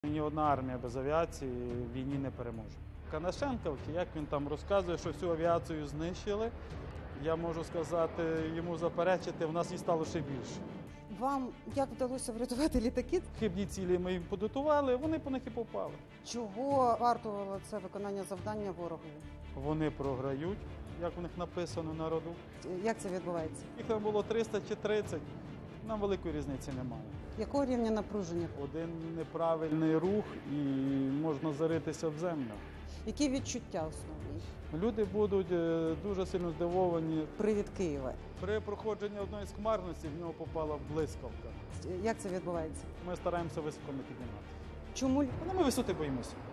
Ні одна армія без авіації в війні не переможе. Канашенков, як він там розказує, що всю авіацію знищили, я можу сказати, йому заперечити, в нас її стало ще більше. Вам як вдалося врятувати літаки? Хибні цілі ми їм подготували, вони по них і попали. Чого вартувало це виконання завдання ворогові? Вони програють, як у них написано на роду. Як це відбувається? Їх там було 300 чи 30, нам великої різниці немає. Якого рівня напруження? Один неправильний рух і можна заритися в землю. Які відчуття основні? Люди будуть дуже сильно здивовані. Привід Києва. При проходженні одної з хмарності в нього попала блискавка. Як це відбувається? Ми стараємося високо не піднімати. Чому? Але ми висоти боїмося.